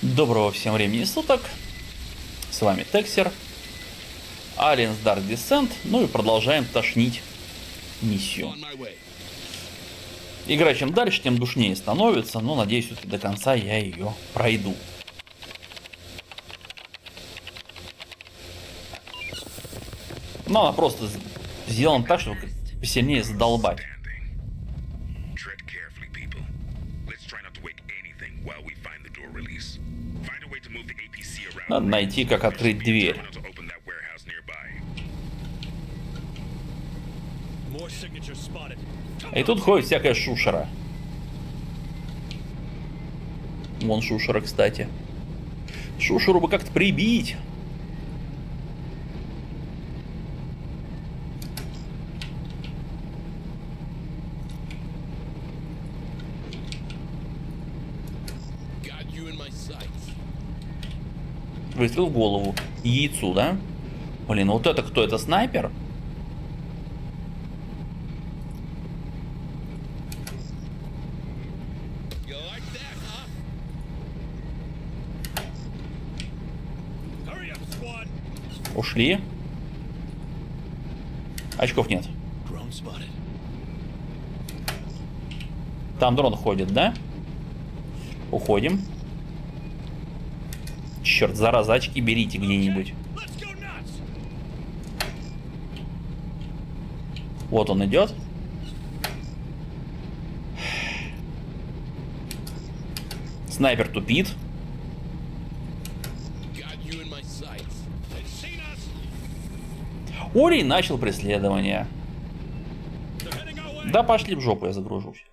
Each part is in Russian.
Доброго всем времени суток, с вами Тексер, Aliens Dark Descent, ну и продолжаем тошнить миссию. Игра чем дальше, тем душнее становится, но надеюсь, что до конца я ее пройду. Но она просто сделана так, чтобы посильнее задолбать. Надо найти, как открыть дверь. И тут ходит всякая шушера. Вон шушера, кстати. Шушеру бы как-то прибить. Выстрел в голову. Яйцу, да? Блин, вот это кто? Это снайпер? Ушли. Очков нет. Там дрон ходит, да? Уходим. Черт, зараза, очки берите где-нибудь. Вот он идет. Снайпер тупит. Ори начал преследование. Да пошли в жопу, я загружусь.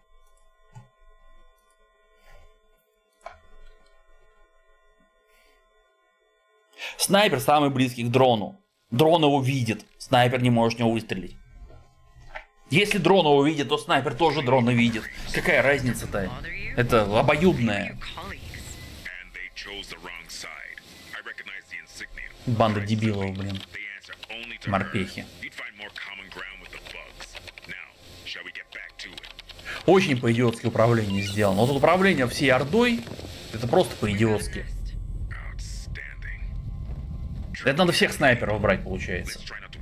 Снайпер самый близкий к дрону. Дрон его видит. Снайпер не может в него выстрелить. Если дрон его видит, то снайпер тоже дрона видит. Какая разница-то? Это обоюдная. Банда дебилов, блин. Морпехи. Очень по-идиотски управление сделано. Вот управление всей ордой, это просто по-идиотски. Это надо всех снайперов брать, получается.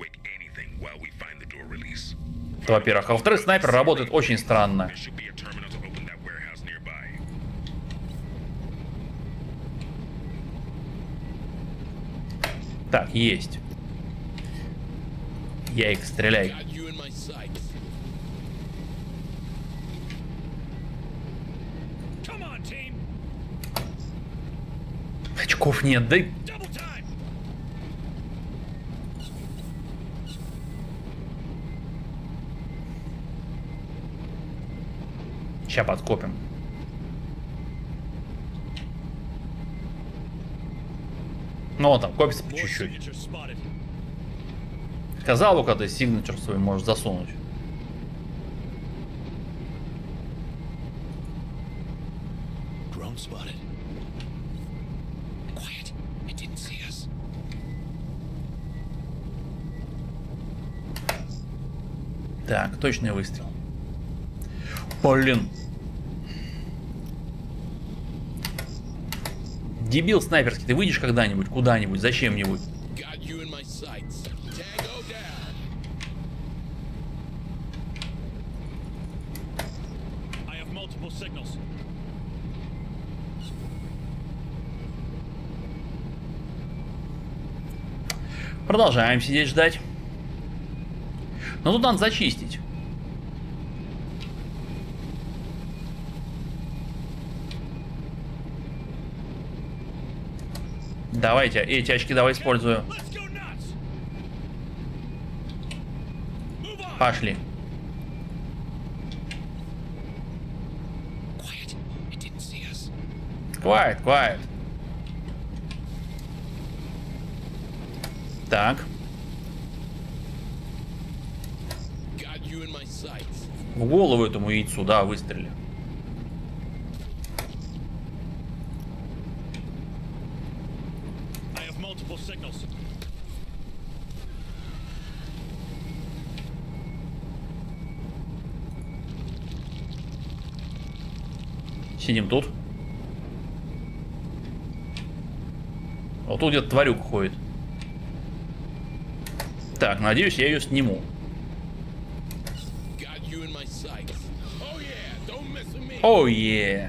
Это, во-первых. А во-вторых, снайпер работает очень странно. Так, есть. Яйк, стреляй. Очков нет, да? Сейчас подкопим. Ну, он там копится по чуть-чуть. Сказал, когда ты сигнатур свой можешь засунуть. Так, точный выстрел. Блин. Дебил снайперский, ты выйдешь когда-нибудь, куда-нибудь, зачем-нибудь? Продолжаем сидеть ждать. Но тут надо зачистить. Давайте, эти очки давай использую. Пошли. Quiet, quiet. Так. В голову этому яйцу, да, выстрели. Сидим тут. Вот тут где-то тварюка ходит. Так, надеюсь, я ее сниму. Оу, е.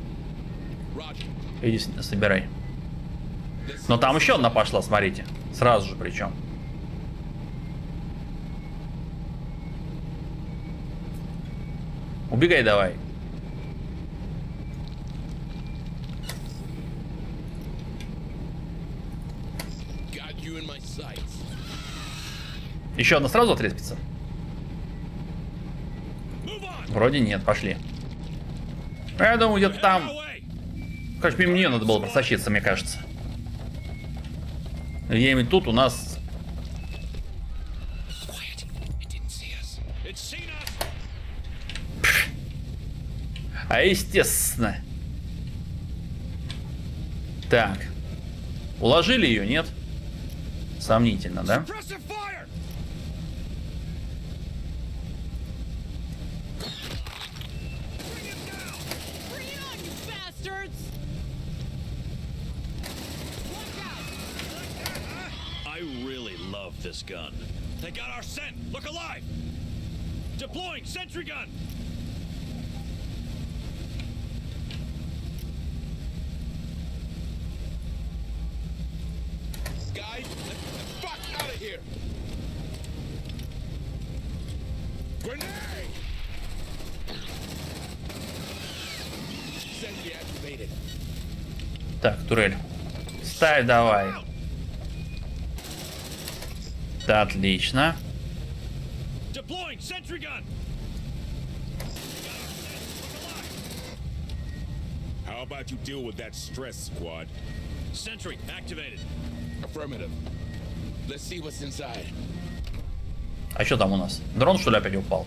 Иди собирай. Но там еще одна пошла, смотрите. Сразу же причем. Убегай давай. Еще одна сразу отреспится? Вроде нет, пошли. Я думаю, где-то там. Короче, мимо нее надо было просочиться, мне кажется. Где-нибудь тут у нас. А естественно. Так. Уложили ее, нет? Сомнительно, да? This gun. They got our scent. Look alive. Deploying sentry gun. Guys, get the fuck out of here. Grenade. Sentry activated. Так, турель. Ставь давай. Да, отлично. How about you deal with that stress, squad? Sentry activated. Affirmative. Let's see what's inside. А что там у нас? Дрон, что ли, опять упал?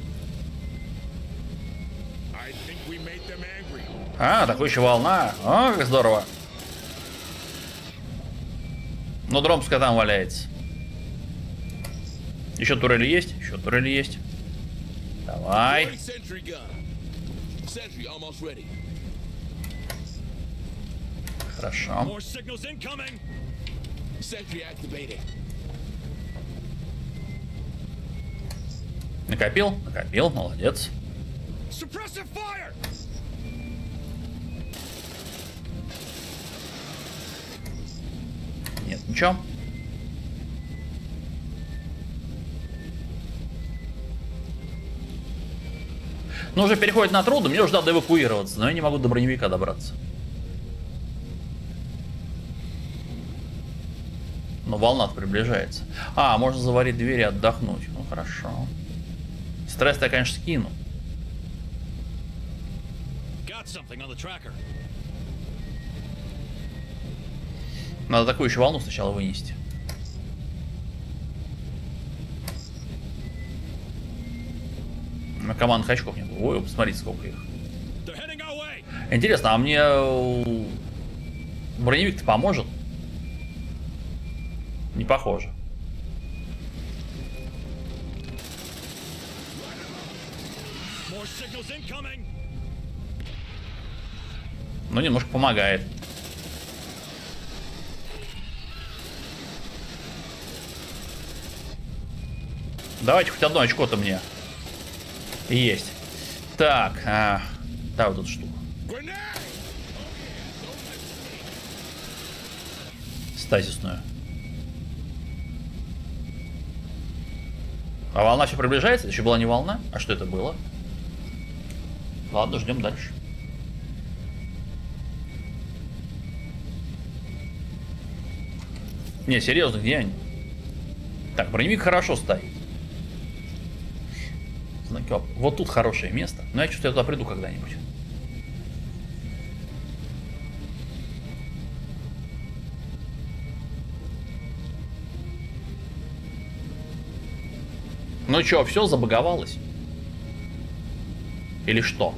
А, такой еще волна. О, как здорово. Но дрон пускай там валяется. Еще турели есть? Еще турели есть. Давай. Хорошо. Накопил? Накопил, молодец. Нет, ничего. Ну, уже переходит на трудно, мне уже надо эвакуироваться, но я не могу до броневика добраться. Но волна приближается. А, можно заварить двери и отдохнуть. Ну, хорошо. Стресс-то я, конечно, скину. Надо такую еще волну сначала вынести. На командных очков нет. Ой, посмотрите, сколько их. Интересно, а мне броневик-то поможет? Не похоже. Ну, немножко помогает. Давайте хоть одно очко-то мне. Есть. Так, да, вот эту штуку. Стазисную. А волна все приближается? Еще была не волна? А что это было? Ладно, ждем дальше. Не, серьезно, где они? Так, броневик хорошо стоит. Вот тут хорошее место. Но я чувствую, я туда приду когда-нибудь. Ну что, все забаговалось? Или что?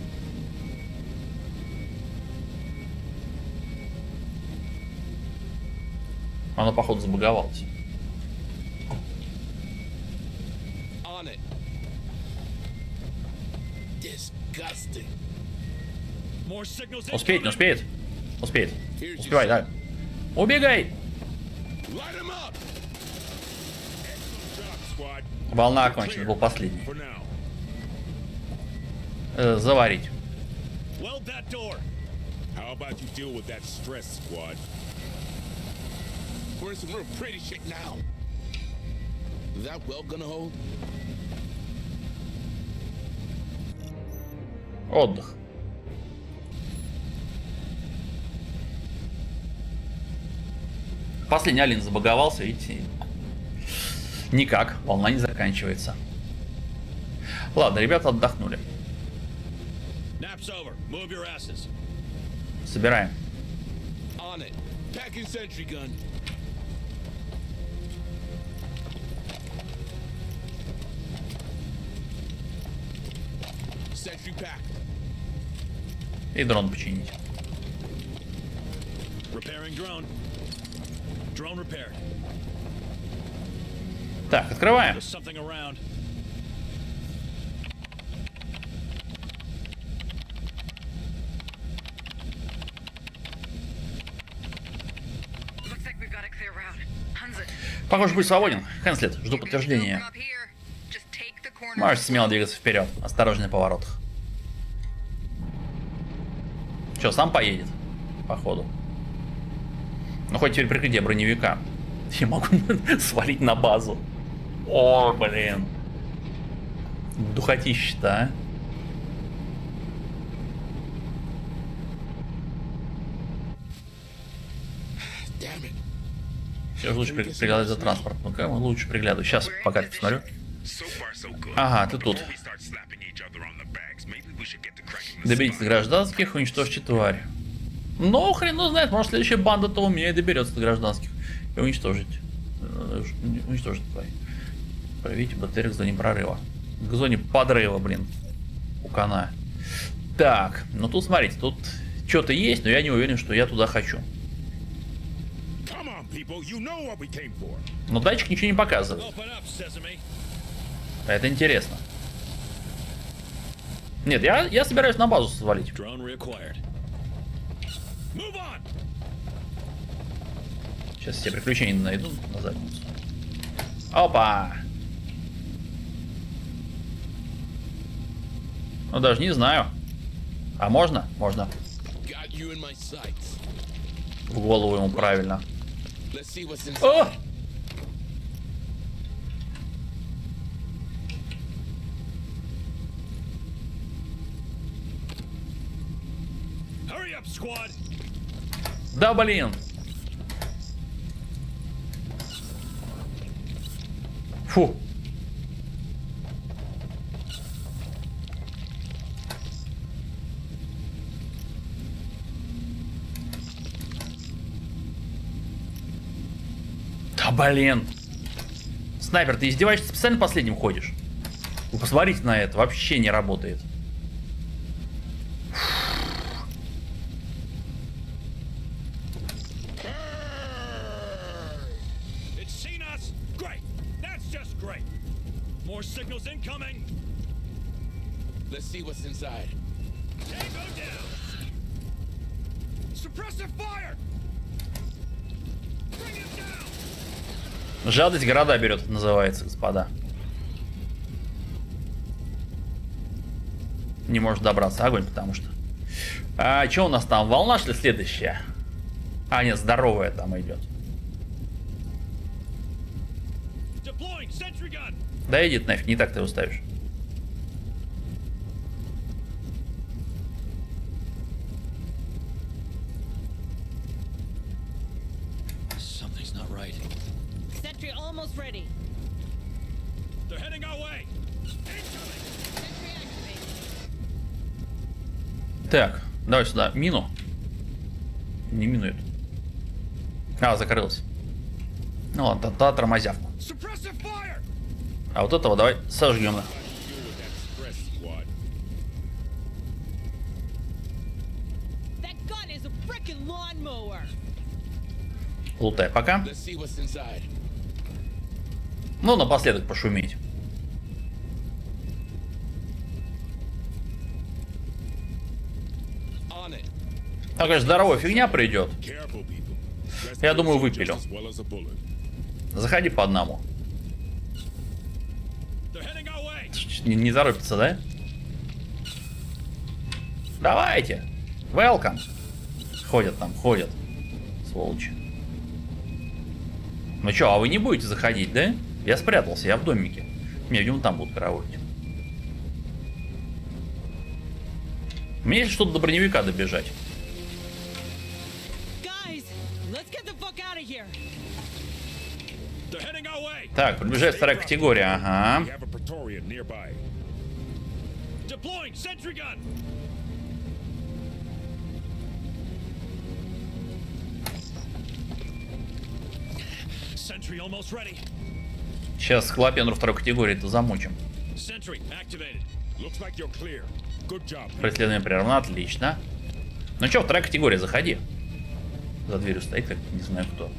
Оно, походу, забаговалось. Успеет, не успеет? Успеет. Успевай, да. Убегай! Light 'em up. Excellent job, squad. Волна окончена, был последний. For now. Заварить. Weld that door. How about you deal with that stress, squad? We're in some real pretty shit now. Is that well gonna hold? Отдых. Последний Алин забаговался, видите? Никак, волна не заканчивается. Ладно, ребята отдохнули. Nap's over. Move your asses. Собираем. On it. Packing sentry gun. Sentry pack. И дрон починить. Repairing drone. Drone repaired. Так, открываем. There's something around. Looks like we've got a clear route. Hansa, Похоже, быть свободен. Хенслет, жду подтверждения. up here. Just take the corner. Можешь смело двигаться вперед. Осторожней на поворотах. Че, сам поедет? Походу. Ну, хоть теперь прикрытие броневика. Я могу свалить на базу. О, блин. Духотища-то, а. Damn it. Все же лучше приглядывать за транспорт. Ну-ка, лучше приглядываю. Сейчас пока посмотрю. So far, so good. Ага, ты тут. Before we start slapping each other on the backs, maybe we should get to cracking the Доберитесь до гражданских, уничтожьте тварь. Ну, хрен его знает, может следующая банда-то у меня и доберется до гражданских. И уничтожить. Уничтожить тварь. Проявите БТР к зоне прорыва. К зоне подрыва, блин. Укана. Так, ну тут смотрите, тут что-то есть, но я не уверен, что я туда хочу. Come on, people, you know what we came for. Но датчик ничего не показывает. Open up, Sesame. Это интересно. Нет, я собираюсь на базу свалить. Drone reacquired. Move on. Сейчас все приключения найду на задницу. Опа! Ну даже не знаю. А можно? Можно. Got you in my sights. В голову ему правильно. Let's see what's inside. О! Hurry up, squad. Да блин! Фу! Да блин! Снайпер, ты издеваешься, специально последним ходишь? Вы посмотрите на это, вообще не работает. It's seen us. Great. That's just great. More signals incoming. Let's see what's inside. Tango down. Suppressive fire. Bring him down. Жадность города берет, называется, господа. Не может добраться огонь, потому что... А что у нас там? Волна, что ли, следующая? А, нет, здоровая там идет. Deploying sentry gun. Да иди ты нафиг, не так ты его ставишь. Something's not right. Sentry almost ready. They're heading our way. Incoming. Sentry activated. Так, давай сюда мину. Не мину эту. А, закрылась. Ну ладно, та тормозявку. Suppressive fire. А вот этого давай сожгем. That gun is a frickin' lawnmower. Лутай пока. Let's see what's inside. Ну, напоследок пошуметь. On it. А, конечно, здоровая фигня придет. Careful, people. Я думаю, выпилю. Заходи по одному. Не торопится, да? Давайте. Welcome. Ходят там, ходят. Сволочи. Ну чё, а вы не будете заходить, да? Я спрятался, я в домике. Меня, видимо, там будут караулить. Мне если что-то до броневика добежать. Так, приближается вторая категория, ага. Сейчас Склопендру второй категории-то замучим. Преследование прервано, отлично. Ну чё, вторая категория, заходи. За дверью стоит, как не знаю кто.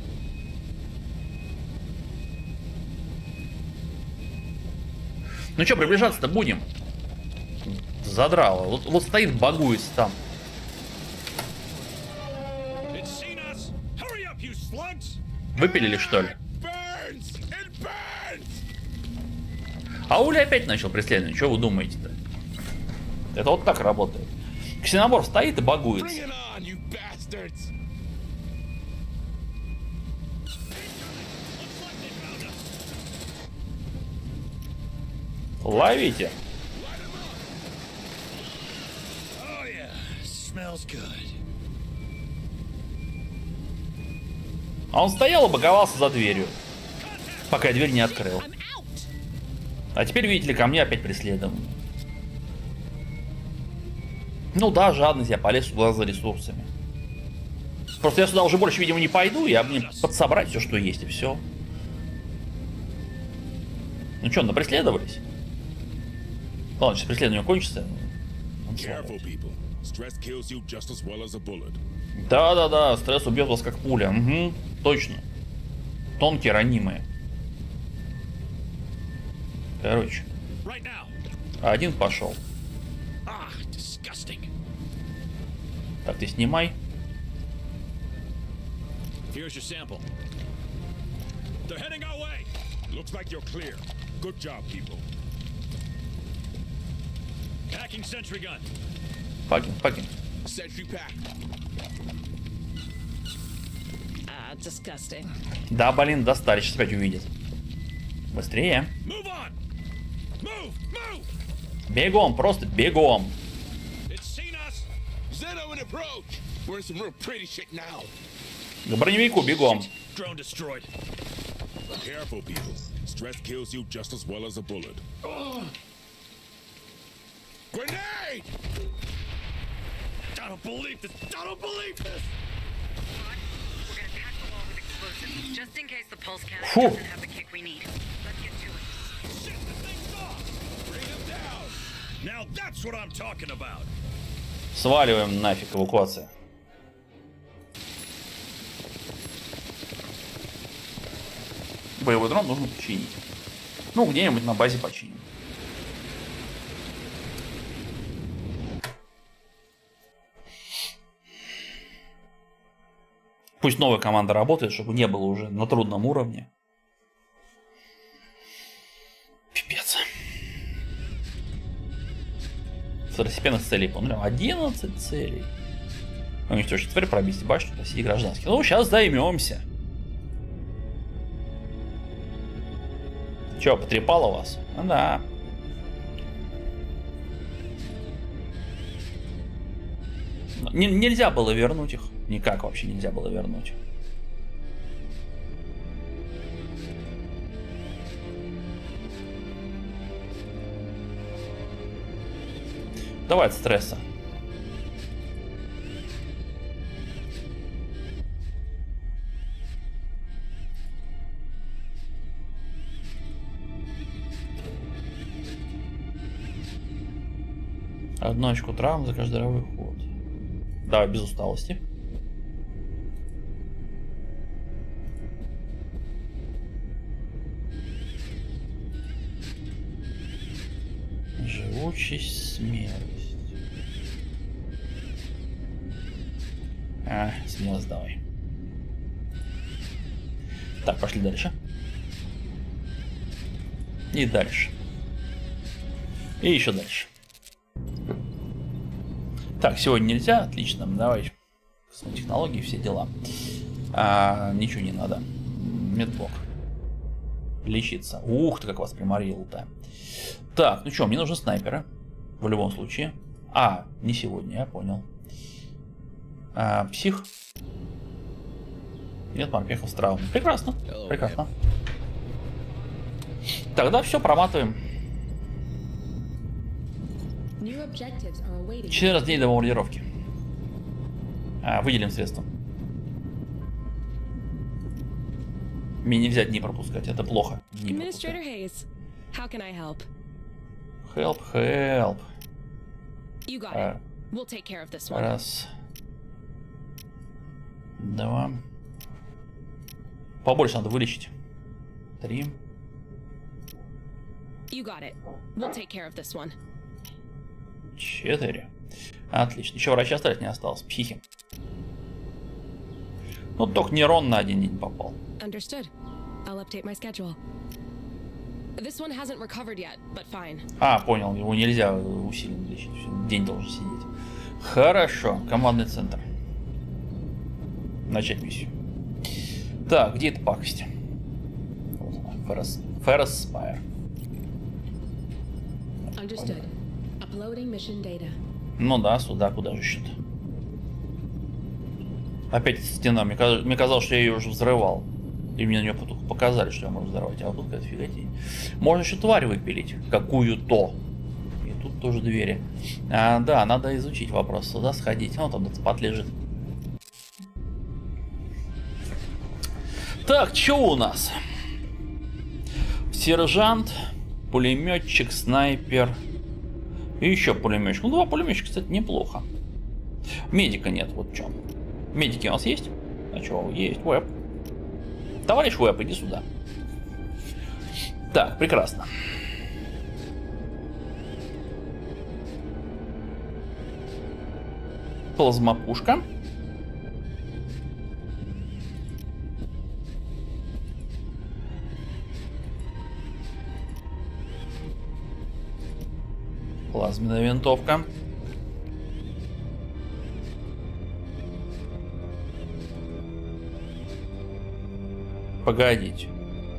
Ну чё, приближаться-то будем? Задрало. Вот стоит, багуется там. Выпилили, что ли? А Уля опять начал преследование. Что вы думаете-то? Это вот так работает. Ксенобор стоит и багуется. Ловите. А он стоял и боговался за дверью, пока я дверь не открыл. А теперь, видите ли, ко мне опять преследование. Ну да, жадность, я полез сюда за ресурсами. Просто я сюда уже больше, видимо, не пойду, я мне подсобрать все, что есть, и все. Ну что, напреследовались? Ладно, сейчас преследование кончится. Да-да-да, стресс убьет вас как пуля. Угу, точно. Тонкие, ранимые. Короче. Один пошел. Так, ты снимай. Пакинг. Да, блин, достали, сейчас опять увидят. Быстрее. Бегом, просто бегом. К броневику бегом. Фу. Сваливаем нафиг, эвакуация. Боевой дрон нужно починить. Ну, где-нибудь на базе починим. Пусть новая команда работает, чтобы не было уже на трудном уровне. Пипец. Второстепенных целей, по-моему, 11 целей. Уничтожить тварь, пробить башню, спасти гражданских. Ну, сейчас займемся. Че, потрепало вас? Ну да. Нельзя было вернуть их. Никак вообще нельзя было вернуть. Давай от стресса. Одну очку травм за каждый здоровый ход. Давай без усталости. Живучесть, смелость. Смелость давай. Так, пошли дальше. И дальше. И еще дальше. Так, сегодня нельзя. Отлично. Давай. Технологии, все дела. Ничего не надо. Медблок. Лечиться. Ух ты, как вас приморило-то. Так, ну что, мне нужны снайперы. В любом случае. Не сегодня, я понял. Псих. Нет морпехов с травмой. Прекрасно. Прекрасно. Тогда все, проматываем. 14 дней до бомбардировки. Выделим средства. Мне нельзя дни пропускать, это плохо. Дни пропускать. Help. Раз. Два. Побольше надо вылечить. 3. 4. Отлично. Еще врача оставить не осталось. Психи. Ну, только нейрон на один день попал. Понял. Его нельзя усиленно лечить. День должен сидеть. Хорошо. Командный центр. Начать миссию. Так, где эта пакость? Вот она. Ferrous Spire. Ну да, сюда, куда же еще-то? Опять стена. Мне казалось, что я ее уже взрывал. И мне на нее показали, что я могу взорвать. А вот тут какая-то фиготень. Можно еще тварь выпилить. Какую-то. И тут тоже двери. Да, надо изучить вопрос. Сюда сходить. Вот там этот спад лежит. Так, что у нас? Сержант, пулеметчик, снайпер. И еще пулеметчик. Ну, 2 пулеметчика, кстати, неплохо. Медика нет, вот в чем. Медики у нас есть? А что, есть, Веб. Товарищ Веб, иди сюда. Так, прекрасно. Плазмопушка. Плазменная винтовка. Погодите.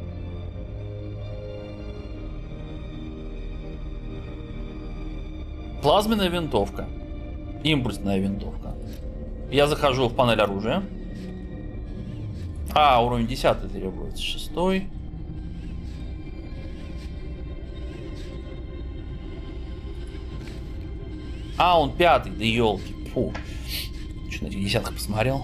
Плазменная винтовка. Импульсная винтовка. Я захожу в панель оружия. Уровень 10 требуется. 6. Он 5, да елки. Фу. Что на этих десятках посмотрел.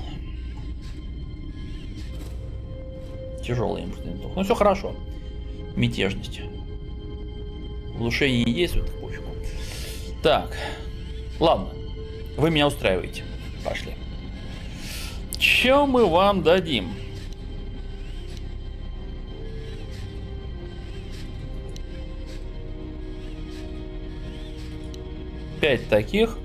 Тяжелый импульсный винтовка. Ну все хорошо. Мятежность. Глушение не действует, пофигу. Так. Ладно. Вы меня устраиваете. Пошли. Че мы вам дадим? Пять таких.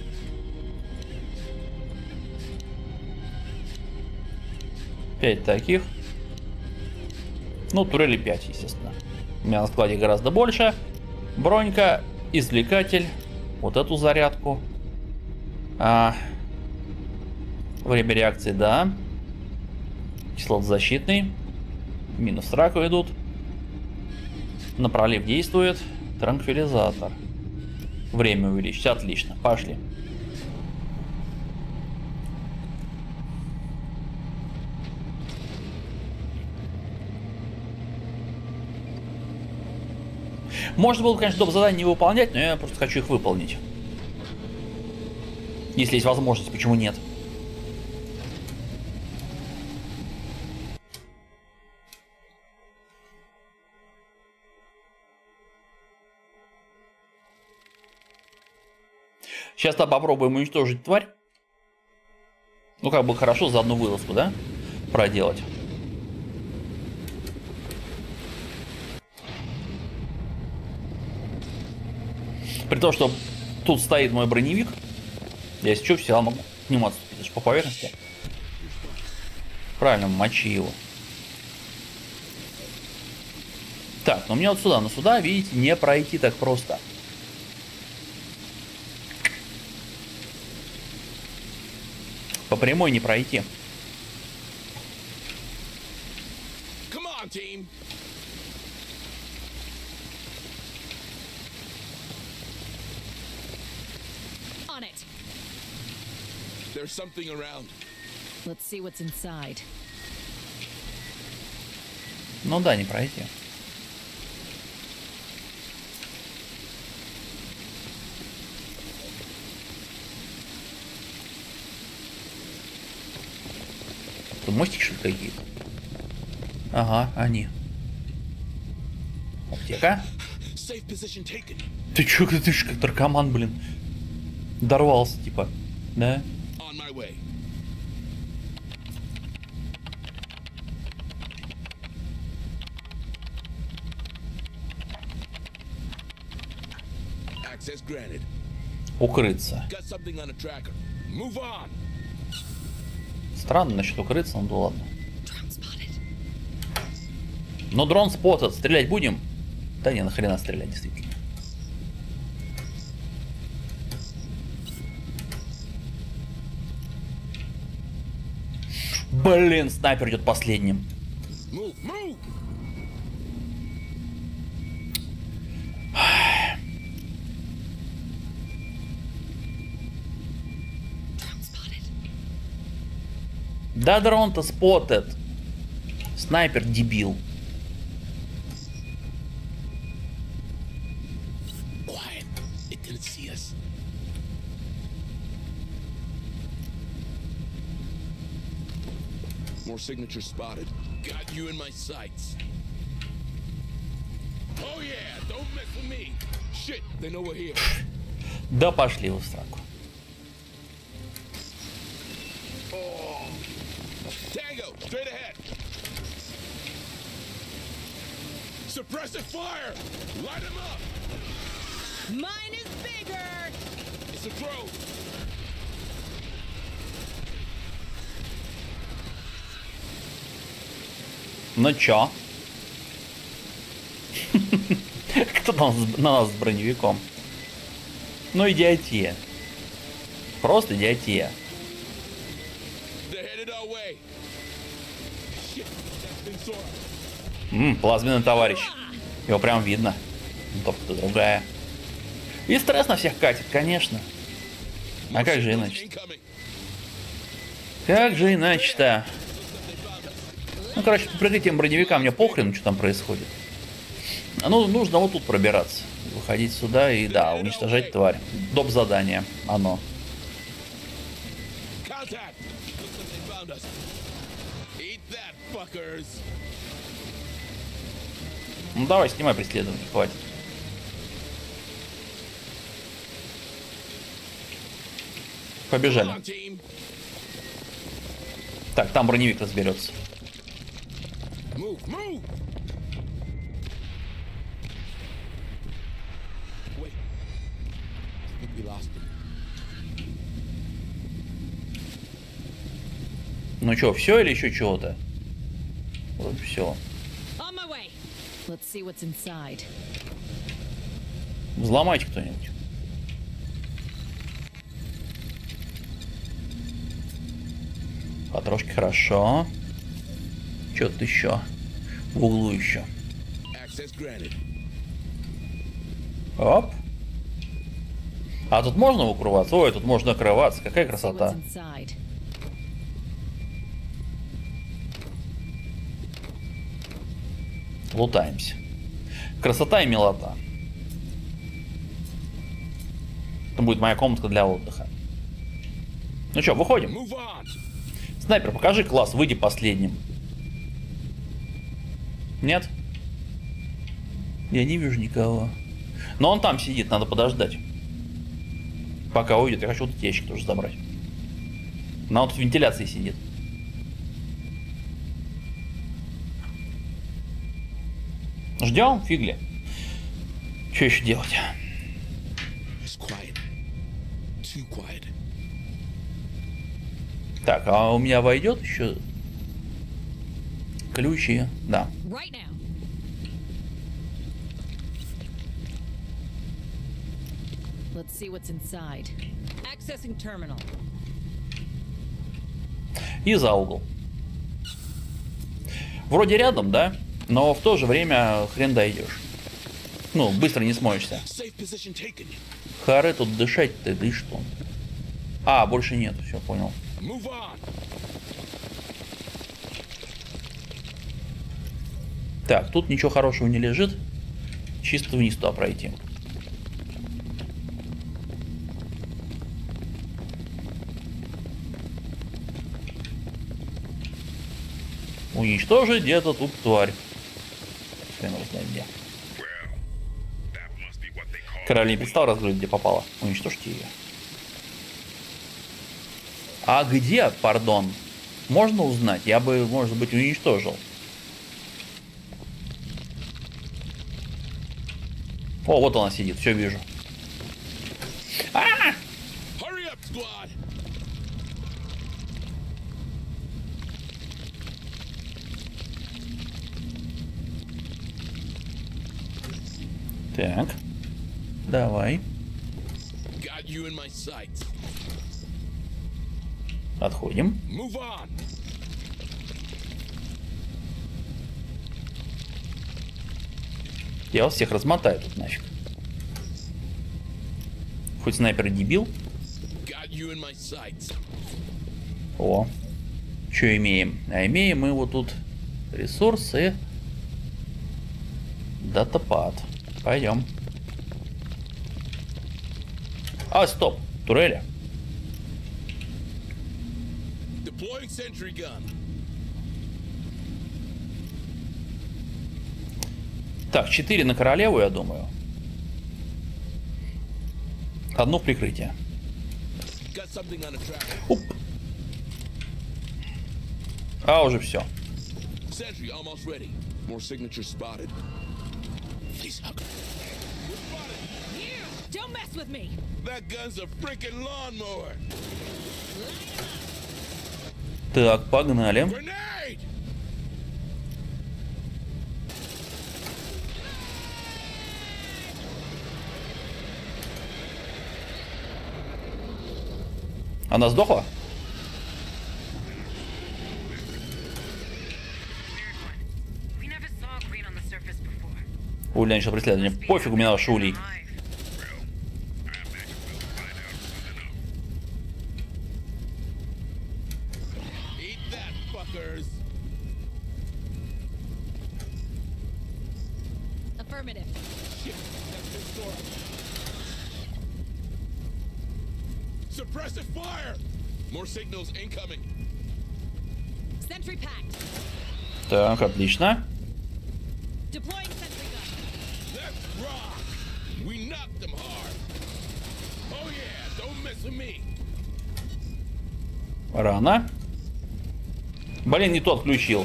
Пять таких. Ну, турели 5, естественно. У меня на складе гораздо больше. Бронька, извлекатель. Вот эту зарядку. Время реакции, да. Кислотозащитный. Минус в раку идут. На пролив действует. Транквилизатор. Время увеличить. Отлично. Пошли. Можно было, конечно, доп. Задания не выполнять, но я просто хочу их выполнить. Если есть возможность, почему нет? Сейчас-то попробуем уничтожить тварь. Ну, как бы хорошо за одну вылазку, да? Проделать. При том, что тут стоит мой броневик. Я, если что, всегда могу к нему отступить. Это же по поверхности. Правильно, мочи его. Так, но мне вот сюда, но сюда, видите, не пройти так просто. По прямой не пройти. Come on, team. On it. There's something around. Let's see what's inside. Ну да, не пройти. Тут мостики, что ли, какие-то? Ага, они. Аптека. Safe position taken. Ты чё, ты ж как наркоман, блин. Дорвался, типа. Да? On my way. Access granted. Укрыться. Got something on a tracker. Move on. Странно насчет укрыться, ну да ладно. Drone spotted. Но дрон спотат. Стрелять будем? Да не, нахрена стрелять, действительно. Блин, снайпер идет последним. Move, move. Drone spotted. Да, дрон-то спотед. Снайпер дебил. Quiet. It didn't see us. More signatures spotted. Got you in my sights. Oh yeah, don't mess with me. Shit, they know we're here. Да пошли вы в сраку. Tango, straight ahead. Suppressive fire! Light him up! Mine is bigger. It's a throw. Ну чё? Кто там на нас с броневиком? Ну идиотия. Просто идиотия. They're headed our way. Shit, that's Bensora. Плазменный товарищ. Его прям видно. Только-то другая. И стресс на всех катит, конечно. А как же иначе? Incoming. Как же иначе-то? Ну, короче, под прикрытием броневика мне похрен, что там происходит. Ну, нужно вот тут пробираться. Выходить сюда и, да, уничтожать тварь. Доп. Задание. Оно. Contact. Looks like they found us. Eat that, fuckers. Ну, давай, снимай преследование, хватит. Побежали. Come on, team. Так, там броневик разберется. Move, move. Wait. I think we lost him. Ну что, все или еще чего-то? Вот все. On my way. Let's see what's inside. Взломайте кто-нибудь. Потрошки хорошо. Что тут еще? В углу еще. Access granted. Оп. А тут можно укрываться? Ой, тут можно накрываться. Какая See what's красота. inside. Лутаемся. Красота и милота. Это будет моя комнатка для отдыха. Ну что, выходим? Move on. Снайпер, покажи класс, выйди последним. Нет? Я не вижу никого. Но он там сидит, надо подождать. Пока уйдет, я хочу вот этот ящик тоже забрать. На вот в вентиляции сидит. Ждем, фигли. Что еще делать? It's quiet. Too quiet. Так, а у меня войдет еще ключи? Да. Right now. Let's see what's inside. Accessing terminal. И за угол. Вроде рядом, да? Но в то же время хрен дойдешь. Ну, быстро не смоешься. Safe position taken. Харе тут дышать-то, да и что? А, больше нет, все, понял. Move on. Так, тут ничего хорошего не лежит. Чисто вниз туда пройти. Уничтожить где-то тут тварь. Хрен его знает где. Каролина перестал разгрузить, где попала. Уничтожьте ее. А где, пардон? Можно узнать? Я бы, может быть, уничтожил. О, вот она сидит, все вижу. Hurry up, squad. Так. Давай. Got you in my sights. Отходим. Move on. Я вас всех размотаю тут нафиг. Хоть снайпер дебил. Got you in my sights. О. Что имеем? А имеем мы вот тут ресурсы. Датапад. Пойдем. А, стоп. Турели. Deploying sentry gun. Так, 4 на королеву, я думаю. Одно в прикрытие. Got something on a track. Оп. А, уже все. Sentry almost ready. More signatures spotted. Please hug. Don't mess with me. That gun's a freaking lawnmower. Так, погнали. Grenade! Она сдохла? We never saw green on the surface before. Уля, еще преследование. Пофиг, у меня шулей. Eat that, fuckers. Affirmative. Shit, that's been sorted. Suppressive fire! More signals incoming. Sentry packed. Так, отлично. Deploying sentry gun. Let's rock! We knocked them hard. Oh yeah, don't mess with me. Рано. Блин, не тот включил.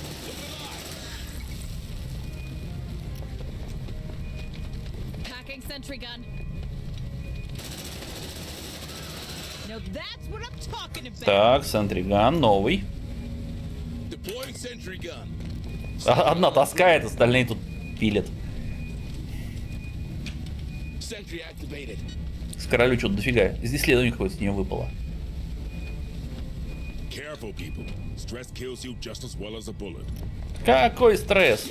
Packing sentry gun. Now that's what I'm talking about. Так, сентриган новый. Deploying sentry gun. Одна таскает, остальные тут пилят. Sentry activated. С королю что-то дофига. Здесь исследование какое-то с нее выпало. Careful, people. Stress kills you just as well as a bullet. Какой стресс?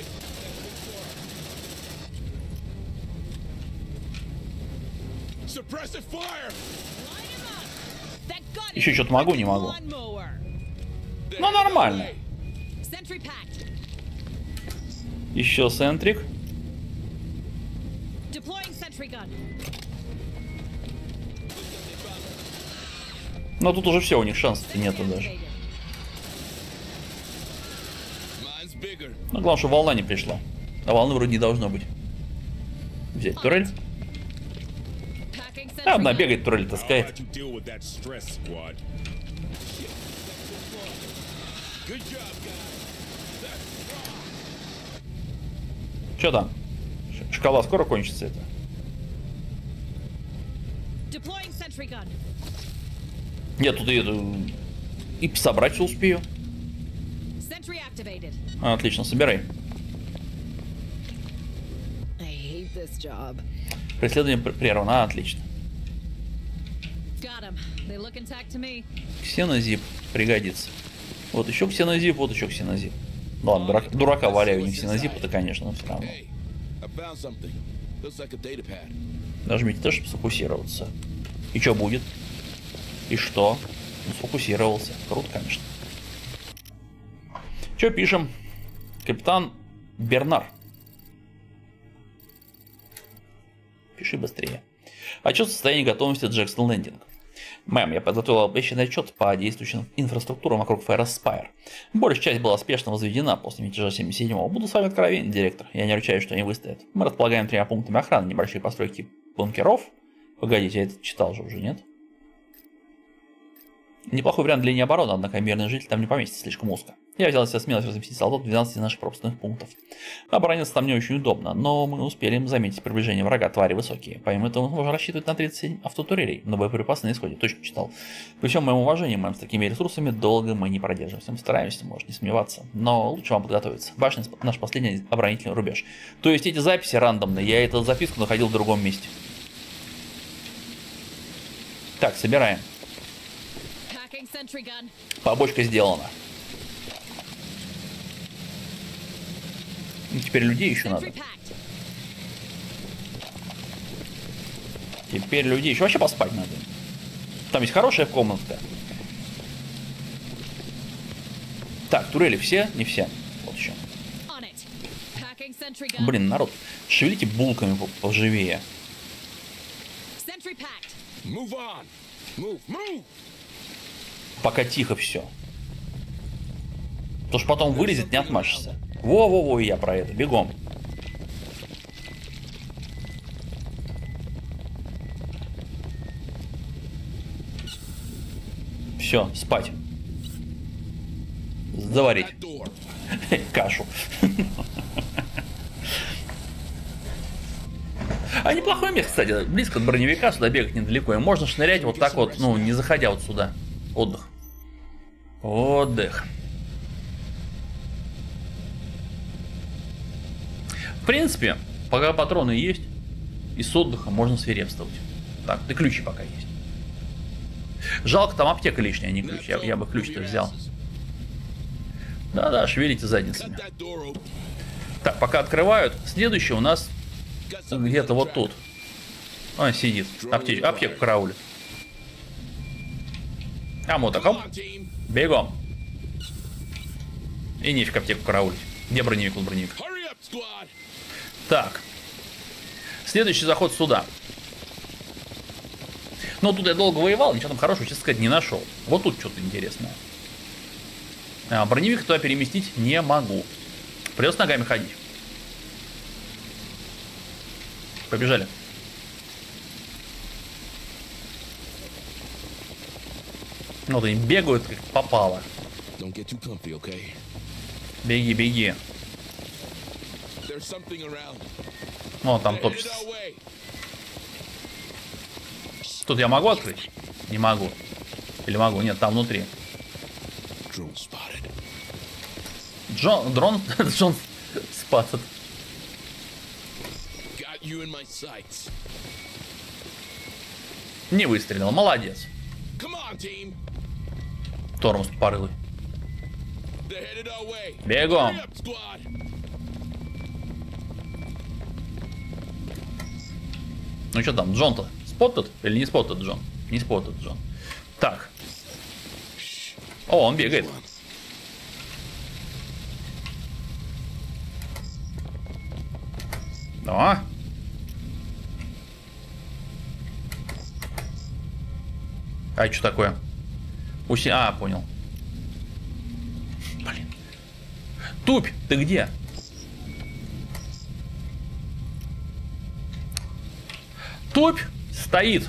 Suppressive fire! Line him up. That gun Еще is что-то могу, не freaking могу. lawnmower. Ну, нормально. Sentry packed. Еще сентрик. Deploying sentry gun. Но тут уже все, у них шансов нету даже. Activated. Mine's bigger. Ну, главное, что волна не пришла. А волны вроде не должно быть. Взять турель. Packing sentry А, одна gun. бегает, турель How таскает. about you deal with that stress, squad? Good job, guys. That's rock. Что там? Шкала скоро кончится это. Deploying sentry gun. Нет, тут и собрать все успею. Sentry activated. А, отлично, собирай. I hate this job. Преследование прервано. А, отлично. They look intact to me. Ксенозип пригодится. Вот еще ксенозип, вот еще ксенозип. Ну ладно, дурака валяю, не ксенозип, это конечно, но все равно. Hey, I found something. Looks like a data pad. Нажмите то, чтобы сфокусироваться. И что будет? И что? Ну, сфокусировался. Круто, конечно. Что пишем? Капитан Бернар. Пиши быстрее. Отчет о состоянии готовности Джексон Лендинг. Мэм, я подготовил обещанный отчет по действующим инфраструктурам вокруг Феррес Спайр. Большая часть была спешно возведена после мятежа 77-го. Буду с вами откровенен, директор. Я не ручаюсь, что они выстоят. Мы располагаем 3 пунктами охраны, небольшие постройки бункеров. Погодите, я это читал же уже, нет? Неплохой вариант для линии обороны, однако мирный житель там не поместится, слишком узко. Я взял себе смелость разместить солдат в 12 наших пропускных пунктов. Обороняться там не очень удобно, но мы успели им заметить приближение врага, твари высокие. Помимо этого, можно рассчитывать на 37 автотурелей, но боеприпасы на исходе, точно читал. При всем моем уважении, мэм, с такими ресурсами долго мы не продержимся. Мы стараемся, можешь не сомневаться, но лучше вам подготовиться. Башня — наш последний оборонительный рубеж. То есть эти записи рандомные, я эту записку находил в другом месте. Так, собираем. Побочка сделана. Ну, теперь людей еще надо. Теперь людей еще вообще поспать надо. Там есть хорошая комнатка. Так, турели все? Не все. Вот еще. Блин, народ, шевелите булками поживее. Move on. Move, move. Пока тихо все. Потому что потом вылезет, не отмашешься. Во-во-во, я про это. Бегом. Все, спать. Заварить. Кашу. А неплохое место, кстати. Близко от броневика, сюда бегать недалеко. И можно шнырять вот так вот, ну, не заходя вот сюда. Отдых. Отдых. В принципе, пока патроны есть, и с отдыхом можно свирепствовать. Так, да ключи пока есть. Жалко, там аптека лишняя, а не ключ. Я бы ключ-то взял. Да-да, шевелите задницами. Так, пока открывают. Следующий у нас где-то вот тут. Он сидит. Аптеку караулит. А мы так, оп. Бегом. И нефиг аптеку караулить. Где броневик? Вот броневик. Так. Следующий заход сюда. Ну, тут я долго воевал, ничего там хорошего, честно сказать, не нашел. Вот тут что-то интересное. Броневик туда переместить не могу. Придется ногами ходить. Побежали. Ну, вот они бегают, как попало. Беги, беги. Вон там топчется. Тут я могу открыть? Не могу. Или могу? Нет, там внутри. Дрон спасет. Не выстрелил, молодец. Тормоз порылый. Бегом. Ну что там, Джон-то? Споттед или не споттед Джон? Не споттед Джон. Так. О, он бегает. Да. А что такое? А, понял. Блин. Тупь, ты где? Тупь стоит.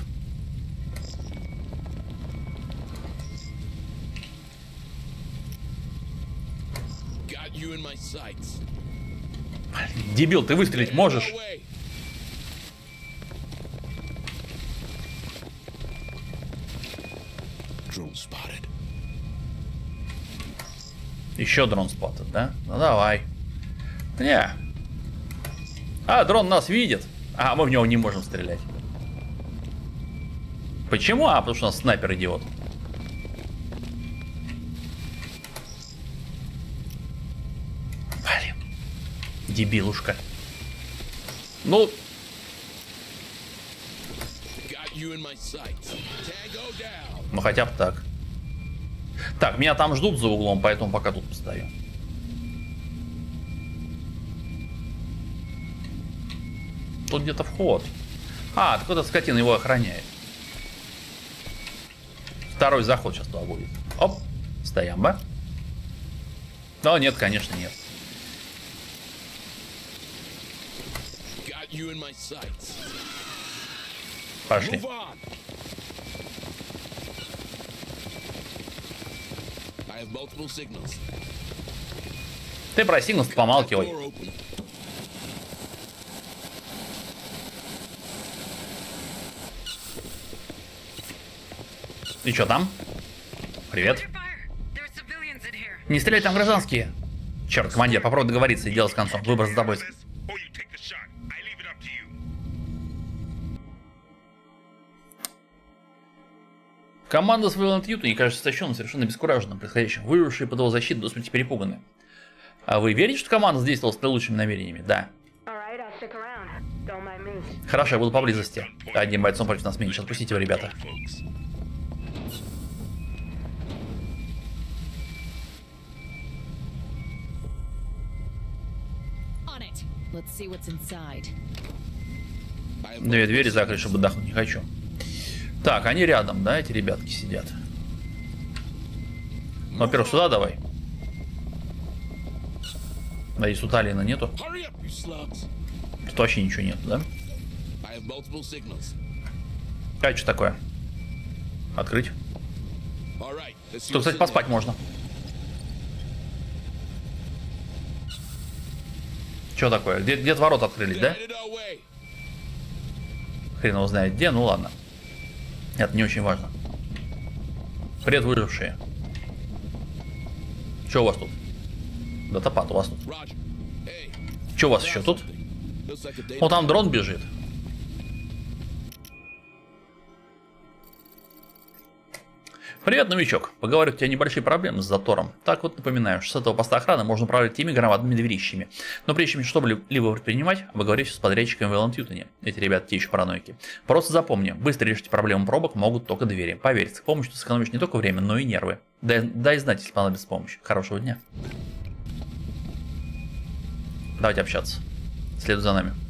Блин, дебил, ты выстрелить можешь? Еще дрон споттед, да? Ну давай. Не. А, дрон нас видит. А мы в него не можем стрелять. Почему? А, потому что у нас снайпер идиот. Блин. Дебилушка. Ну... Ну хотя бы так. Так, меня там ждут за углом, поэтому пока тут постою. Тут где-то вход. А, так вот скотина его охраняет. Второй заход сейчас туда будет. Оп, стоямба. Но нет, конечно, нет. Пошли. Ты про сигнал помалкивай. И что там? Привет. Не стреляй, там гражданские. Черт, командир, попробуй договориться и дело с концом. Выбор за тобой. Команда с Violent Utah не кажется истощенным, совершенно бескураженным происходящим. Выжившие под его защиту до смерти перепуганы. А вы верите, что команда действовала с наилучшими намерениями? Да. Хорошо, я буду поблизости. Одним бойцом против нас меньше. Отпустите его, ребята. Две двери закрыть, чтобы отдохнуть не хочу. Так, они рядом, да, эти ребятки сидят. Ну, во-первых, сюда давай. Надеюсь, тут Алина нету. Тут вообще ничего нету, да? А, что такое? Открыть. Тут, кстати, поспать можно. Что такое? Где-то ворота открылись, да? Хрен его знает где, ну ладно. Это не очень важно. Привет, выжившие. Что у вас тут? Датапад у вас тут. Что у вас еще тут? О, там дрон бежит. Привет, новичок. Поговорю, у тебя небольшие проблемы с затором. Так вот напоминаю, что с этого поста охраны можно управлять теми громадными дверищами. Но прежде чем что-либо предпринимать, обговорюсь с подрядчиками в Violent Utah. Эти ребята те еще параноики. Просто запомни, быстро решить проблему пробок могут только двери. Поверь, с их помощью ты сэкономишь не только время, но и нервы. Дай знать, если понадобится помощь. Хорошего дня. Давайте общаться. Следуй за нами.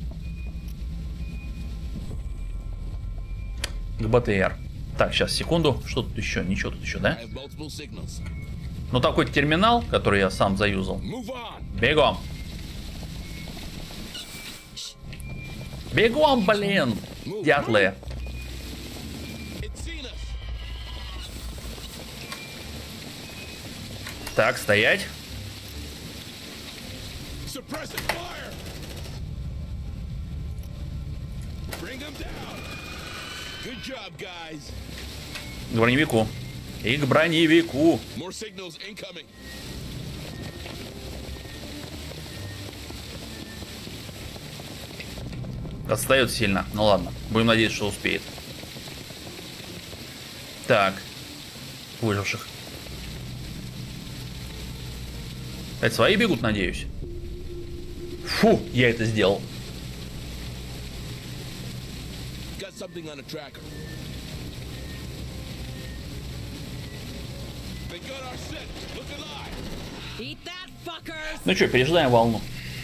К БТР. Так, сейчас, секунду. Что тут еще? Ничего тут еще, да? Ну, такой терминал, который я сам заюзал. Бегом! Бегом, блин! Дятлы! Так, стоять. К броневику. И к броневику. Отстает сильно. Ну ладно. Будем надеяться, что успеет. Так. Выживших. Это свои бегут, надеюсь. Фу, я это сделал. Ну что, пережидаем волну.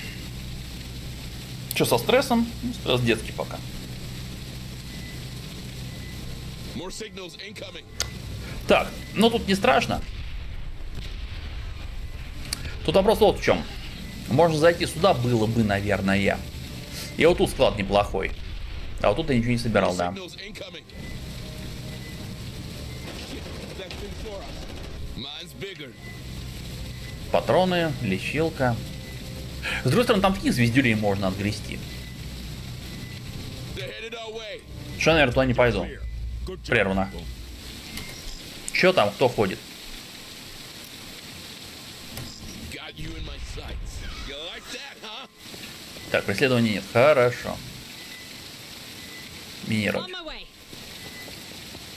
Что со стрессом? Ну, стресс детский пока. Так, ну тут не страшно. Тут вопрос вот в чем. Можно зайти сюда, было бы, наверное. И вот тут склад неплохой. А вот тут я ничего не собирал, да. Патроны, лечилка. С другой стороны, там таких звездюлей можно отгрести. Что, наверное, туда не пойду. Прервано. Че там, кто ходит? Так, преследования нет. Хорошо. Минировать.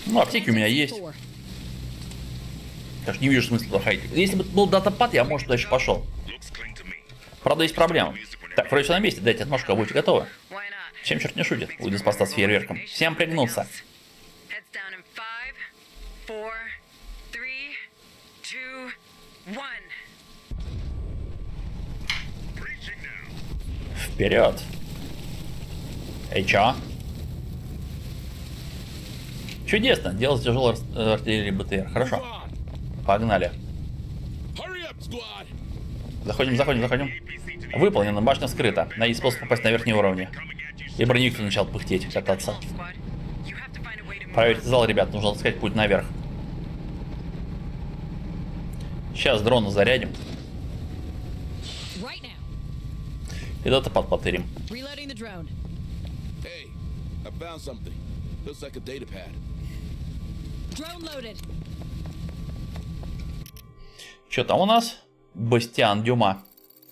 Ну, аптеки у меня есть. Конечно, не вижу смысла проходить. Если бы был датапад, я, может, дальше пошел. Правда, есть проблема. Так, вроде все на месте. Дайте отмашку, а будете готовы. Чем черт не шутит? Выйду с поста с фейерверком. Всем пригнуться. Вперед. Эй, чё? Чудесно. Дело с тяжелой артиллерией БТР. Хорошо. Погнали. Заходим. Выполнено. Башня скрыта. Найди способ попасть на верхние уровни. И броневик начал пыхтеть, кататься. Проверьте зал, ребят. Нужно искать путь наверх. Сейчас дрона зарядим. И датапад потырим. Что там у нас? Бастиан Дюма.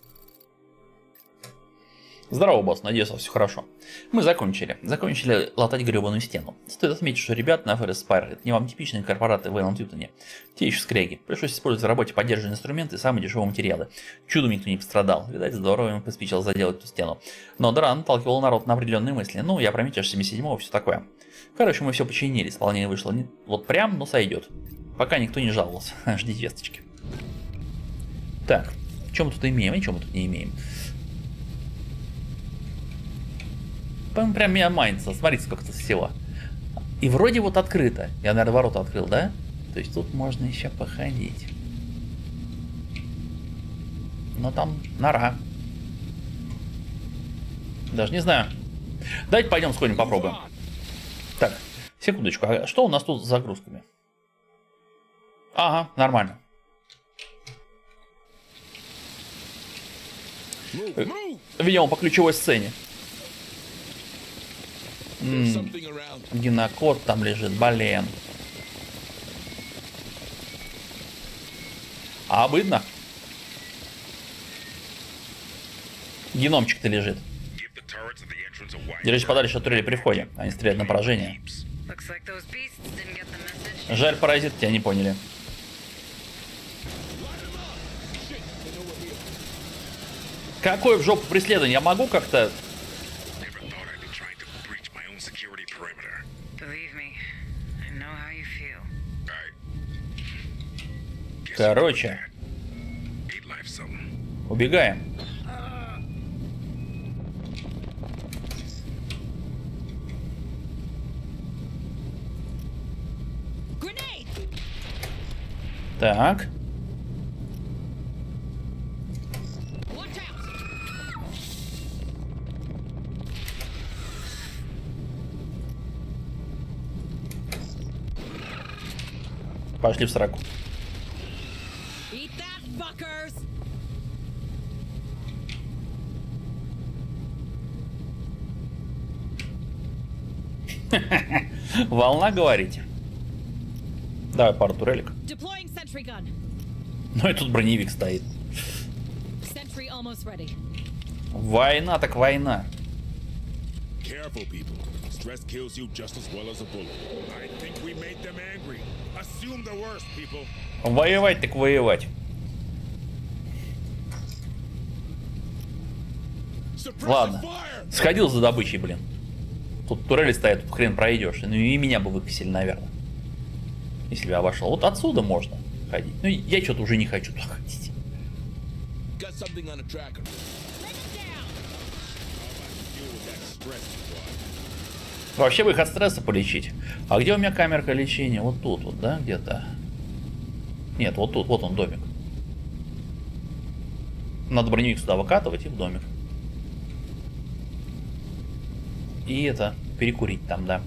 Здорово, босс, надеюсь, все хорошо. Мы закончили латать гребаную стену. Стоит отметить, что ребята на Forest Spire — это не вам типичные корпораты в Вейланд Тьютоне. Те еще скряги. Пришлось использовать в работе поддержанные инструменты и самые дешевые материалы. Чудом никто не пострадал. Видать, здорово им приспичило заделать эту стену. Но дыра наталкивала народ на определенные мысли. Ну, я про мятеж 77-го, все такое. Короче, мы все починили. Исполнение вышло не вот прям, но сойдет. Пока никто не жаловался. Ждите весточки. Так, что мы тут имеем и что мы тут не имеем? Прям меня майнится. Смотрите, сколько тут всего. И вроде вот открыто. Я, наверное, ворота открыл, да? То есть тут можно еще походить. Но там нора. Даже не знаю. Давайте пойдем сходим, попробуем. Так, секундочку. А что у нас тут с загрузками? Ага, нормально. Видимо, по ключевой сцене. Генокод там лежит, блин. А обыдно. Геномчик-то лежит. Держись подальше от турели при входе. Они стреляют на поражение. Жаль, паразиты тебя не поняли. Какое в жопу преследование? Я могу как-то... Короче. Убегаем. Так. Пошли в сраку. Волна, говорите? Давай пару турелек. Ну и тут броневик стоит. Война так война. Воевать так воевать. Ладно. Сходил за добычей, блин. Тут турели стоят, тут хрен пройдешь. Ну и меня бы выкосили, наверное. Если бы я обошел. Вот отсюда можно ходить. Ну я что-то уже не хочу туда ходить. Вообще бы их от стресса полечить. А где у меня камерка лечения? Вот тут, вот, да, где-то? Нет, вот тут, вот он домик. Надо броневик сюда выкатывать и в домик. И это, перекурить там, да.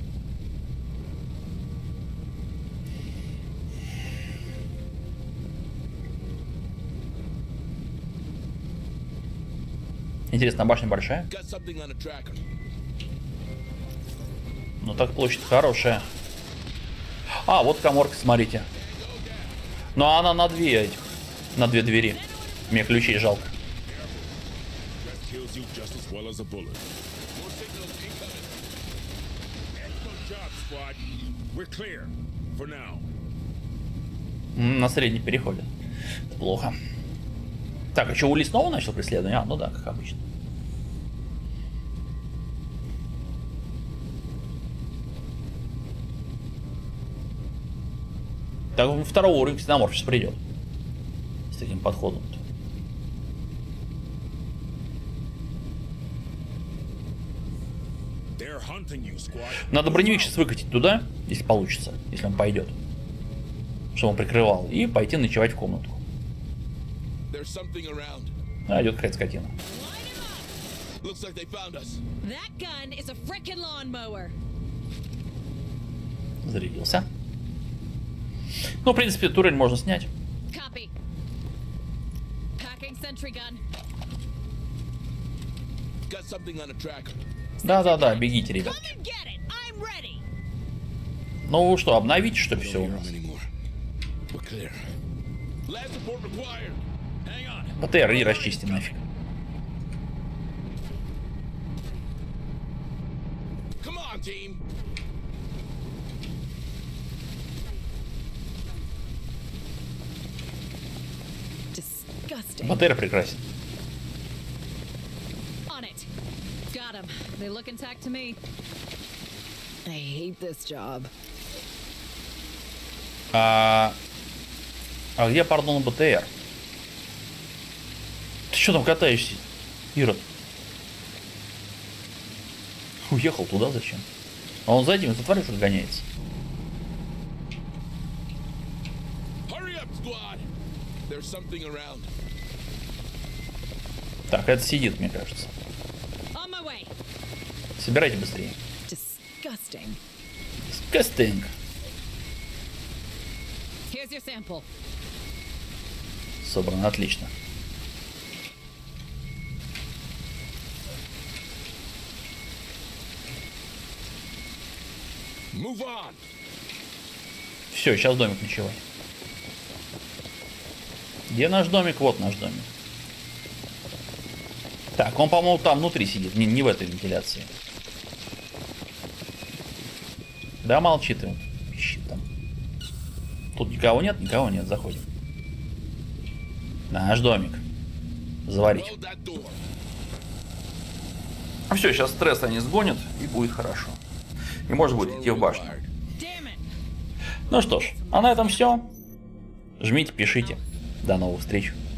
Интересно, башня большая? Ну так площадь хорошая. А, вот каморка, смотрите. Но она на две двери. Мне ключей жалко. squad. We're clear for now. На средний переходит. Плохо. Так, а что, Ули снова начал преследование? А, ну да, как обычно. Так, второго уровня Ксеноморф сейчас придет. С таким подходом. They're hunting you, squad. Надо броневик сейчас выкатить туда, если получится, если он пойдет. Чтобы он прикрывал. И пойти ночевать в комнатку. There's something around. А, идет какая-то скотина. Looks like they found us. That gun is a frickin' lawnmower. Зарядился. Ну, в принципе, турель можно снять. Copy. Packing sentry gun. Got something on a tracker. Да-да-да, бегите, ребят. Come and get it. I'm ready. Ну что, обновите, что ли, все у Don't нас? hear 'em anymore. We're clear. Last support required. Hang on. БТР и расчисти нафиг. Come on, team. Disgusting. БТР прекрасен. On it. Got him. They look intact to me. I hate this job. А где, пардон, БТР? Ты что там катаешься, Ирод? Уехал туда зачем? А он сзади, эта тварь уже гоняется. Hurry up, squad. There's something around. Так, это сидит, мне кажется. On my way. Собирайте быстрее. Disgusting. Disgusting. Here's your sample. Собрано, отлично. Move on. Все, сейчас домик ночевать. Где наш домик? Вот наш домик. Так, он, по-моему, там внутри сидит, не в этой вентиляции. Да, молчит он. Пищит там. Тут никого нет, заходим. Наш домик. Заварить. Load that door. Все, сейчас стресс они сгонят, и будет хорошо. И может будет идти в башню. Damn it. Ну что ж, а на этом все. Жмите, пишите. До новых встреч.